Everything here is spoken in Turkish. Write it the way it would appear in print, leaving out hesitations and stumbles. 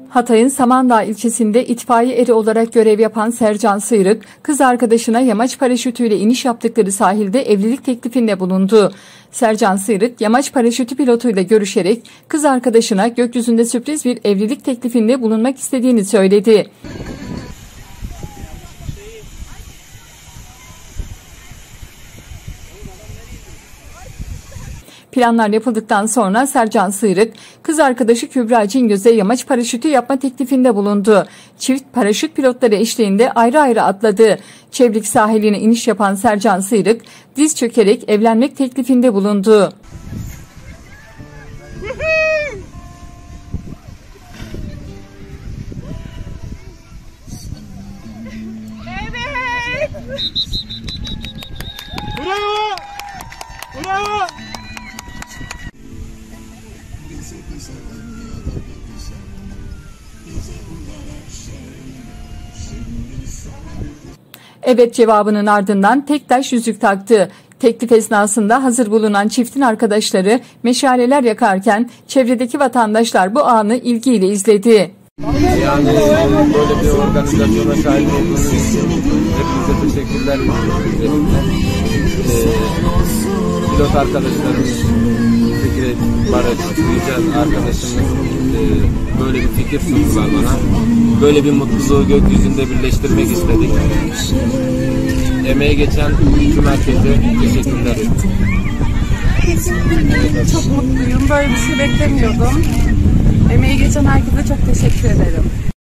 Hatay'ın Samandağ ilçesinde itfaiye eri olarak görev yapan Sercan Sıyrık, kız arkadaşına yamaç paraşütüyle iniş yaptıkları sahilde evlilik teklifinde bulundu. Sercan Sıyrık, yamaç paraşütü pilotuyla görüşerek kız arkadaşına gökyüzünde sürpriz bir evlilik teklifinde bulunmak istediğini söyledi. Planlar yapıldıktan sonra Sercan Sıyrık, kız arkadaşı Kübra Cingöz'e yamaç paraşütü yapma teklifinde bulundu. Çift paraşüt pilotları eşliğinde ayrı ayrı atladı. Çevrik sahiline iniş yapan Sercan Sıyrık, diz çökerek evlenmek teklifinde bulundu. Evet. Bravo! Bravo! Evet cevabının ardından tek taş yüzük taktı. Teklif esnasında hazır bulunan çiftin arkadaşları meşaleler yakarken çevredeki vatandaşlar bu anı ilgiyle izledi. Yani böyle bir organizasyona sahip olduğunuz için hepinize teşekkürler. Pilot arkadaşlarımız, Fikret, Barış, Yücel arkadaşımız böyle bir fikir sundular bana. Böyle bir mutluluğu gökyüzünde birleştirmek istedik. Emeği geçen tüm herkese teşekkürler. Çok mutluyum. Böyle bir şey beklemiyordum. Emeği geçen herkese çok teşekkür ederim.